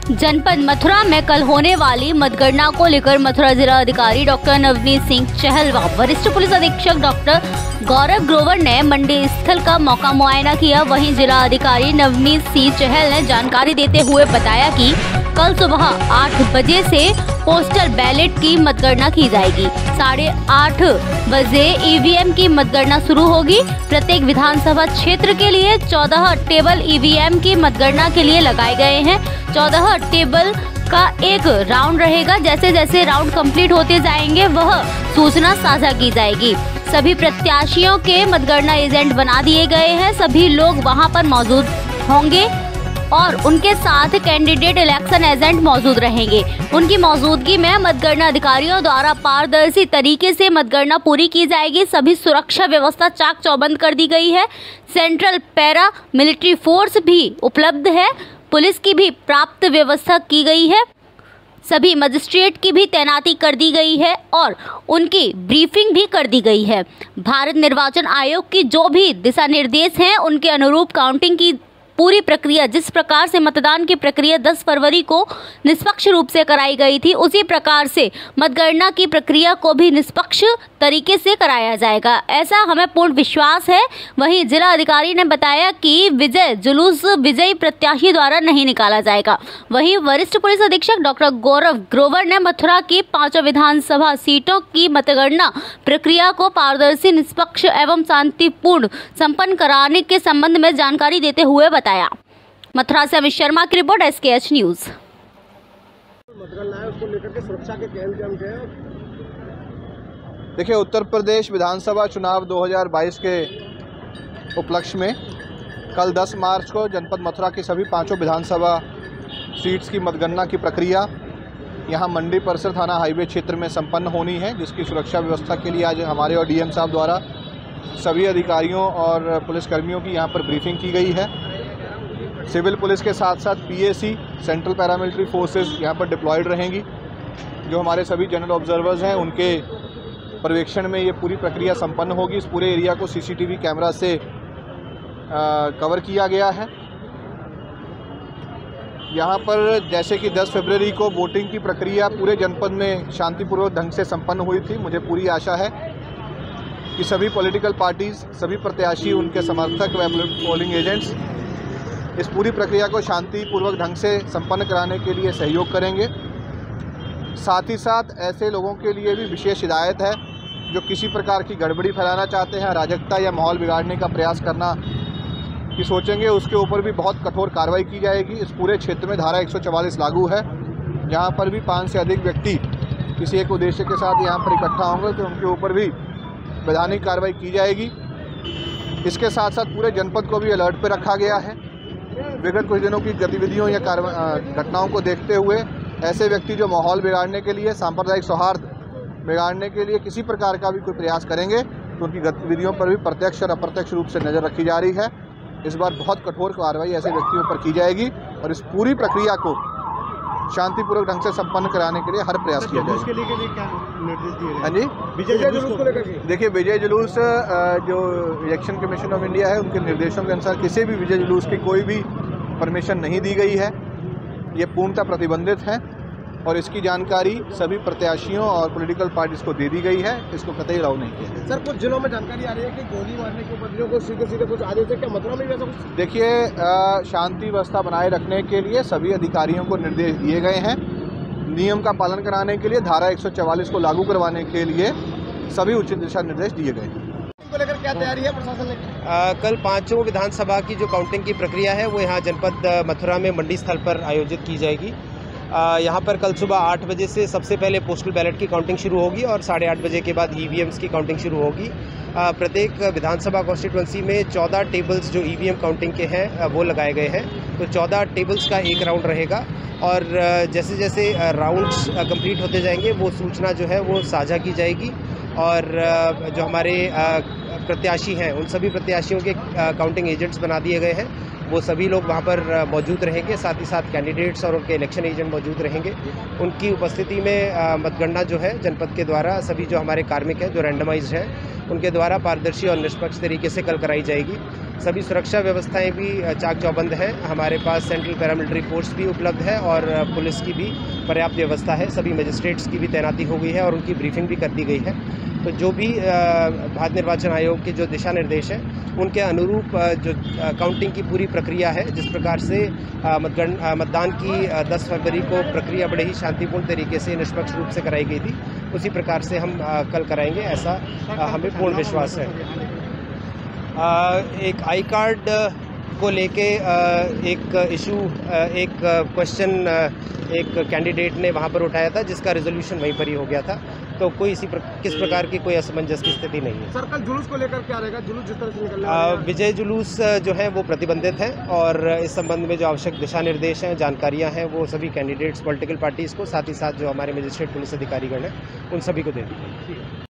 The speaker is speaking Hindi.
जनपद मथुरा में कल होने वाली मतगणना को लेकर मथुरा जिला अधिकारी डॉक्टर नवनीत सिंह चहल व वरिष्ठ पुलिस अधीक्षक डॉक्टर गौरव ग्रोवर ने मंडी स्थल का मौका मुआयना किया। वहीं जिला अधिकारी नवनीत सिंह चहल ने जानकारी देते हुए बताया कि कल सुबह 8 बजे से पोस्टल बैलेट की मतगणना की जाएगी। 8:30 बजे ईवीएम की मतगणना शुरू होगी। प्रत्येक विधानसभा क्षेत्र के लिए 14 टेबल ईवीएम की मतगणना के लिए लगाए गए हैं। 14 टेबल का एक राउंड रहेगा। जैसे जैसे राउंड कंप्लीट होते जाएंगे वह सूचना साझा की जाएगी। सभी प्रत्याशियों के मतगणना एजेंट बना दिए गए हैं। सभी लोग वहां पर मौजूद होंगे और उनके साथ कैंडिडेट इलेक्शन एजेंट मौजूद रहेंगे। उनकी मौजूदगी में मतगणना अधिकारियों द्वारा पारदर्शी तरीके से मतगणना पूरी की जाएगी। सभी सुरक्षा व्यवस्था चाक चौबंद कर दी गई है। सेंट्रल पैरा मिलिट्री फोर्स भी उपलब्ध है। पुलिस की भी प्राप्त व्यवस्था की गई है। सभी मजिस्ट्रेट की भी तैनाती कर दी गई है और उनकी ब्रीफिंग भी कर दी गई है। भारत निर्वाचन आयोग की जो भी दिशा निर्देश हैं उनके अनुरूप काउंटिंग की पूरी प्रक्रिया, जिस प्रकार से मतदान की प्रक्रिया 10 फरवरी को निष्पक्ष रूप से कराई गई थी, उसी प्रकार से मतगणना की प्रक्रिया को भी निष्पक्ष तरीके से कराया जाएगा, ऐसा हमें पूर्ण विश्वास है। वहीं जिला अधिकारी ने बताया कि विजय जुलूस विजयी प्रत्याशी द्वारा नहीं निकाला जाएगा। वहीं वरिष्ठ पुलिस अधीक्षक डॉक्टर गौरव ग्रोवर ने मथुरा की 5 विधानसभा सीटों की मतगणना प्रक्रिया को पारदर्शी, निष्पक्ष एवं शांतिपूर्ण संपन्न कराने के संबंध में जानकारी देते हुए बताया। मथुरा से अमित शर्मा की रिपोर्ट, SKH न्यूज। देखिए, उत्तर प्रदेश विधानसभा चुनाव 2022 के उपलक्ष्य में कल 10 मार्च को जनपद मथुरा की सभी 5 विधानसभा सीट्स की मतगणना की प्रक्रिया यहां मंडी परिसर थाना हाईवे क्षेत्र में संपन्न होनी है, जिसकी सुरक्षा व्यवस्था के लिए आज हमारे और डीएम साहब द्वारा सभी अधिकारियों और पुलिसकर्मियों की यहां पर ब्रीफिंग की गई है। सिविल पुलिस के साथ साथ PAC सेंट्रल पैरामिलिट्री फोर्सेस यहां पर डिप्लॉयड रहेंगी। जो हमारे सभी जनरल ऑब्जर्वर्स हैं उनके पर्यवेक्षण में ये पूरी प्रक्रिया संपन्न होगी। इस पूरे एरिया को CCTV कैमरा से कवर किया गया है। यहाँ पर जैसे कि 10 फरवरी को वोटिंग की प्रक्रिया पूरे जनपद में शांतिपूर्वक ढंग से संपन्न हुई थी। मुझे पूरी आशा है कि सभी पॉलिटिकल पार्टीज़, सभी प्रत्याशी, उनके समर्थक व पोलिंग एजेंट्स इस पूरी प्रक्रिया को शांतिपूर्वक ढंग से संपन्न कराने के लिए सहयोग करेंगे। साथ ही साथ ऐसे लोगों के लिए भी विशेष हिदायत है जो किसी प्रकार की गड़बड़ी फैलाना चाहते हैं, अराजकता या माहौल बिगाड़ने का प्रयास करना की सोचेंगे, उसके ऊपर भी बहुत कठोर कार्रवाई की जाएगी। इस पूरे क्षेत्र में धारा 144 लागू है। जहाँ पर भी 5 से अधिक व्यक्ति किसी एक उद्देश्य के साथ यहाँ पर इकट्ठा होंगे तो उनके ऊपर भी वैधानिक कार्रवाई की जाएगी। इसके साथ साथ पूरे जनपद को भी अलर्ट पर रखा गया है। विगत कुछ दिनों की गतिविधियों या घटनाओं को देखते हुए ऐसे व्यक्ति जो माहौल बिगाड़ने के लिए, सांप्रदायिक सौहार्द बिगाड़ने के लिए किसी प्रकार का भी कोई प्रयास करेंगे तो उनकी गतिविधियों पर भी प्रत्यक्ष और अप्रत्यक्ष रूप से नज़र रखी जा रही है। इस बार बहुत कठोर कार्रवाई ऐसे व्यक्तियों पर की जाएगी और इस पूरी प्रक्रिया को शांतिपूर्वक ढंग से संपन्न कराने के लिए हर प्रयास किया जाएगा। इसके लिए क्या निर्देश दिए? हाँ जी, विजय जुलूस को लेकर देखिए, विजय जुलूस जो इलेक्शन कमीशन ऑफ इंडिया है उनके निर्देशों के अनुसार किसी भी विजय जुलूस की कोई भी परमिशन नहीं दी गई है। ये पूर्णतः प्रतिबंधित है और इसकी जानकारी सभी प्रत्याशियों और पॉलिटिकल पार्टीज़ को दे दी गई है। इसको कतई अलाउ नहीं किया है। सर, कुछ जिलों में जानकारी आ रही है कि गोली मारने के बदले को सीधे कुछ आदेश है, क्या मथुरा में वैसा कुछ? देखिए, शांति व्यवस्था बनाए रखने के लिए सभी अधिकारियों को निर्देश दिए गए हैं। नियम का पालन कराने के लिए धारा 144 को लागू करवाने के लिए सभी उचित दिशा निर्देश दिए गए हैं। इसको लेकर क्या तैयारी है प्रशासन ने? कल 5 विधानसभा की जो काउंटिंग की प्रक्रिया है वो यहाँ जनपद मथुरा में मंडी स्थल पर आयोजित की जाएगी। यहाँ पर कल सुबह 8 बजे से सबसे पहले पोस्टल बैलेट की काउंटिंग शुरू होगी और 8:30 बजे के बाद EVMs की काउंटिंग शुरू होगी। प्रत्येक विधानसभा कॉन्स्टिट्यूंसी में 14 टेबल्स जो EVM काउंटिंग के हैं वो लगाए गए हैं। तो 14 टेबल्स का एक राउंड रहेगा और जैसे जैसे राउंड्स कंप्लीट होते जाएंगे वो सूचना जो है वो साझा की जाएगी और जो हमारे प्रत्याशी हैं उन सभी प्रत्याशियों के काउंटिंग एजेंट्स बना दिए गए हैं। वो सभी लोग वहाँ पर मौजूद रहेंगे। साथ ही साथ कैंडिडेट्स और उनके इलेक्शन एजेंट मौजूद रहेंगे। उनकी उपस्थिति में मतगणना जो है जनपद के द्वारा सभी जो हमारे कार्मिक हैं जो रैंडमाइज्ड हैं उनके द्वारा पारदर्शी और निष्पक्ष तरीके से कल कराई जाएगी। सभी सुरक्षा व्यवस्थाएं भी चाक चौबंद हैं। हमारे पास सेंट्रल पैरामिलिट्री फोर्स भी उपलब्ध है और पुलिस की भी पर्याप्त व्यवस्था है। सभी मजिस्ट्रेट्स की भी तैनाती हो गई है और उनकी ब्रीफिंग भी कर दी गई है। तो जो भी भारत निर्वाचन आयोग के जो दिशा निर्देश हैं उनके अनुरूप जो काउंटिंग की पूरी प्रक्रिया है, जिस प्रकार से मतदान की 10 फरवरी को प्रक्रिया बड़े ही शांतिपूर्ण तरीके से निष्पक्ष रूप से कराई गई थी, उसी प्रकार से हम कल कराएंगे, ऐसा हमें पूर्ण विश्वास है। एक आई कार्ड को लेके एक इशू, एक क्वेश्चन एक कैंडिडेट ने वहाँ पर उठाया था, जिसका रिजोल्यूशन वहीं पर ही हो गया था। तो कोई किस प्रकार की कोई असमंजस की स्थिति नहीं है। सर, कल जुलूस को लेकर क्या रहेगा? जुलूस जिस तरह से निकलने वाला है, विजय जुलूस जो है वो प्रतिबंधित है और इस संबंध में जो आवश्यक दिशा निर्देश हैं, जानकारियां हैं, वो सभी कैंडिडेट्स, पॉलिटिकल पार्टीज़ को, साथ ही साथ जो हमारे मजिस्ट्रेट पुलिस अधिकारीगण हैं, उन सभी को दे दी गई।